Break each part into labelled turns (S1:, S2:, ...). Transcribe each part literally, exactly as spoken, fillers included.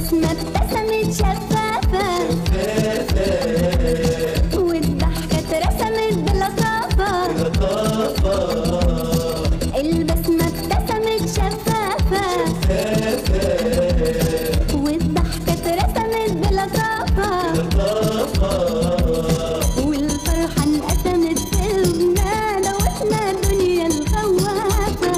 S1: البسمة ابتسمت شفافة والضحكة اترسمت بلطافة البسمة ابتسمت شفافة والضحكة اترسمت بلطافة والفرحة انقسمت في قلوبنا دوتنا الدنيا الخوافة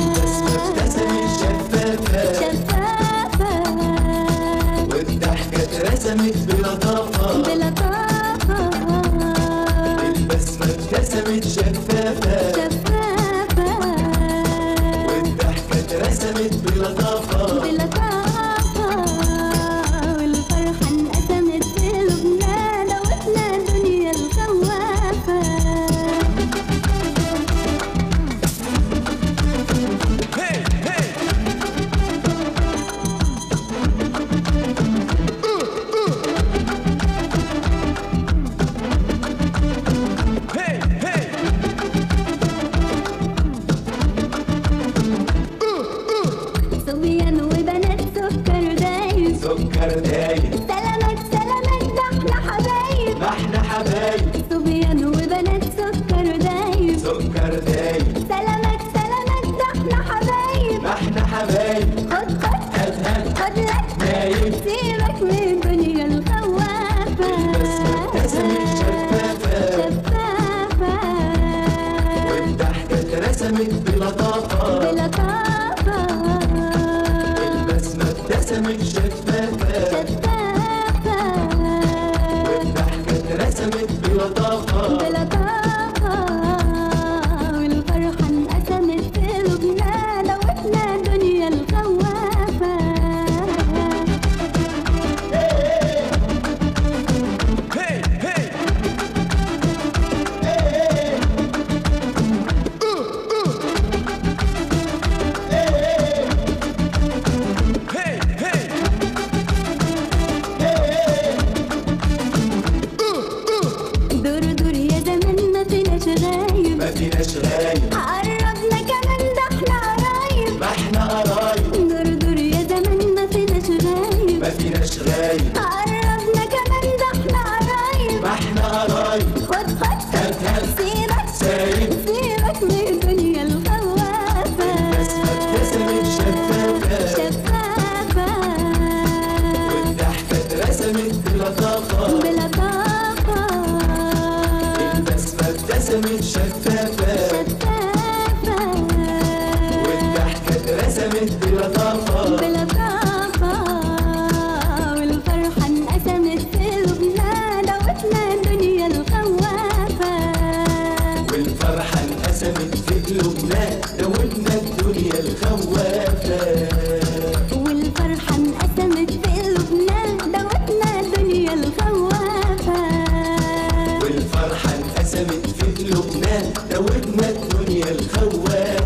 S1: شفافة
S2: والضحكة اترسمت بلطافة
S1: بلطافة
S2: البسمة ابتسمت شفافة
S1: شفافة
S2: والضحكة اترسمت بلطافة
S1: بلطافة والفرحة انقسمت في قلوبنا دوتنا الدنيا الخوافة صبيان وبنات سكر دايب
S2: سكر دايب
S1: سلامات سلامات ده احنا حبايب
S2: ما احنا حبايب
S1: صبيان وبنات سكر دايب
S2: سكر دايب
S1: سلامات سلامات ده احنا حبايب
S2: ما احنا حبايب
S1: خد خد
S2: هات هات
S1: خد لك
S2: نايم
S1: سيبك من الدنيا الخوافة
S2: البسمة ابتسمت شفافة
S1: شفافة
S2: والضحكة اترسمت بلطافة
S1: بلطافة
S2: البسمة ابتسمت شفافة
S1: شفافة
S2: والضحكة اترسمت بلطافة
S1: بلطافة والفرحة انقسمت في قلوبنا دوتنا الدنيا الخوافة دور دور يا زمان ما فيناش غايب
S2: ما فيناش غايب
S1: قربنا كمان ده احنا قرايب
S2: ما احنا قرايب
S1: دور دور يا زمان ما فيناش غايب
S2: ما فيناش غايب
S1: قربنا كمان ده احنا قرايب
S2: ما احنا قرايب
S1: خد خد
S2: هات هات
S1: سيبك
S2: سايب
S1: سيبك من الدنيا الخوافة
S2: البسمة ابتسمت شفافة
S1: شفافة
S2: والضحكة اترسمت بلطافة
S1: بلطافة
S2: البسمة ابتسمت شفافة
S1: شفافة
S2: والضحكة اترسمت بلطافة
S1: بلطافة والفرحة انقسمت في قلوبنا دوتنا الدنيا الخوافة
S2: والفرحة انقسمت في قلوبنا دوتنا الدنيا الخوافة
S1: والفرحة انقسمت في قلوبنا دوتنا الدنيا الخوافة
S2: والفرحة انقسمت في قلوبنا دوتنا الدنيا الخوافة